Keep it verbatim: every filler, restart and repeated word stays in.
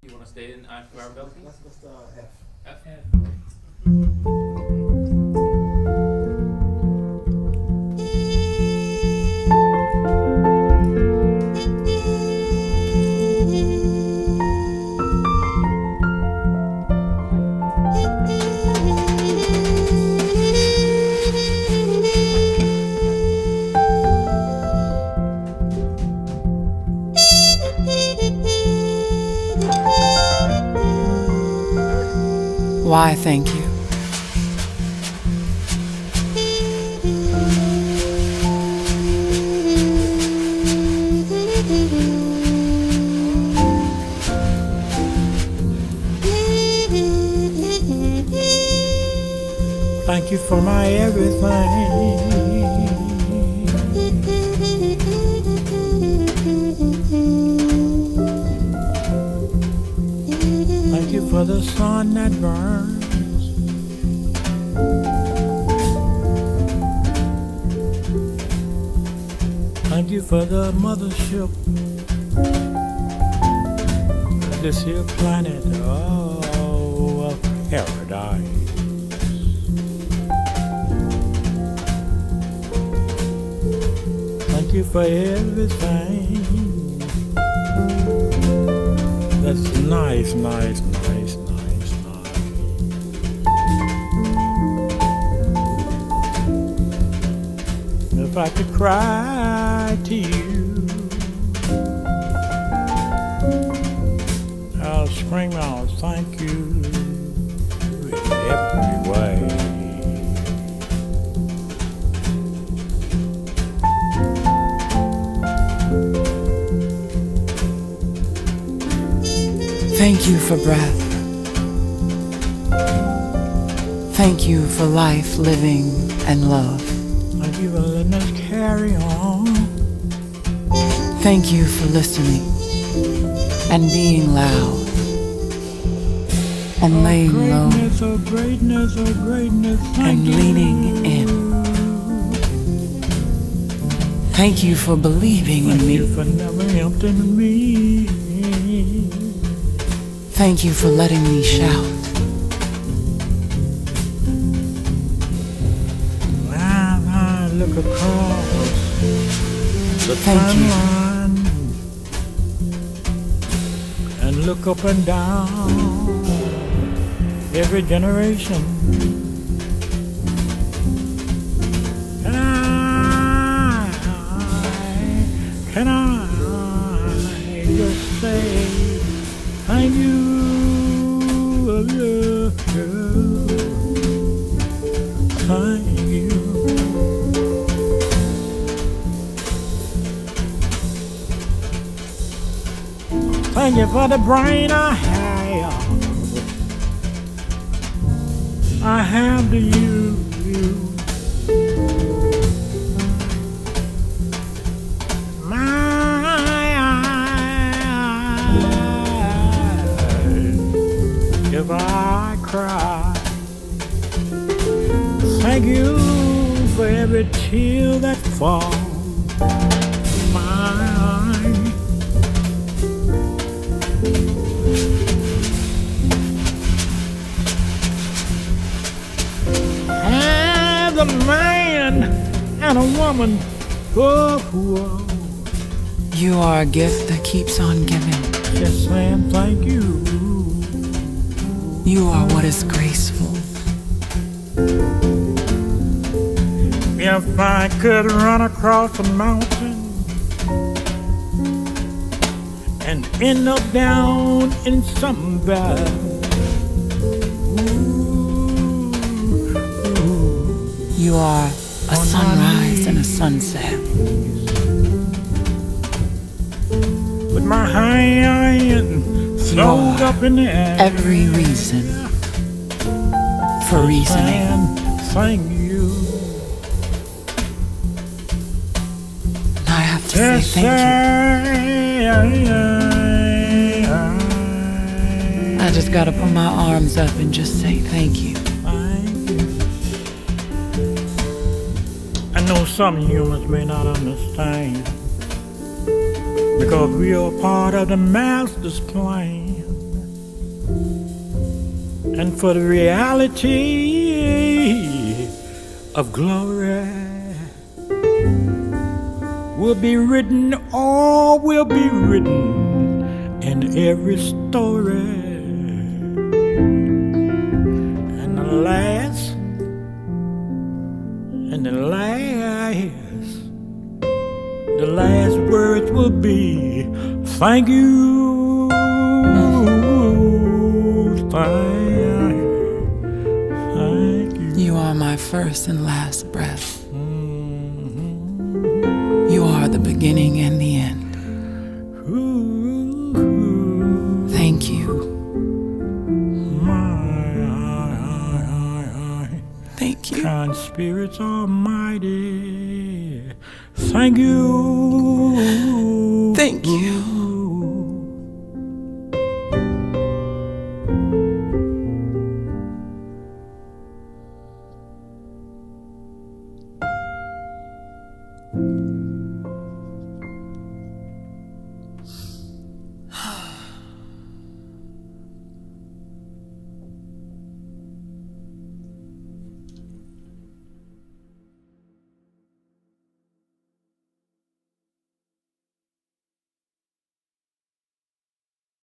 You want to stay in alphabetical? Let's let's uh, F. F. F. Why, thank you. Thank you for my everything. Thank you for the sun that burns. Thank you for the mothership, this here planet, oh, of paradise. Thank you for everything that's nice, nice, nice, nice, nice. If I could cry to you, I'll scream out thank you in every way. Thank you for breath. Thank you for life, living, and love. Thank you for letting us carry on. Thank you for listening and being loud and laying low Greatness, oh greatness, oh greatness, thank and you. leaning in. Thank you for believing in Thank me. you for never emptying me. Thank you for letting me shout. When I look across the Thank you. timeline and look up and down every generation, can I, can I just say thank you, thank you. Thank you for the brain I have. I have to use. If I cry, thank you for every tear that falls in my eye. As a man and a woman, whoa, whoa. You are a gift that keeps on giving. Just saying thank you. You are what is graceful. If I could run across a mountain and end up down in some valley, You are a sunrise and a sunset. with my hand thrown up in the air, Every reason for reasoning. and thank you. I have to say Yes, thank you. I just gotta put my arms up and just say thank you. Thank you. I know some humans may not understand, because we are part of the master's plan. and for the reality of glory will be written, all will be written in every story. And the last, and the last, the last words will be, thank you, thank, thank you. You are my first and last breath. You are the beginning and the end. Thank you. Thank you. Kind spirits almighty. Thank you. Thank you. Thank you.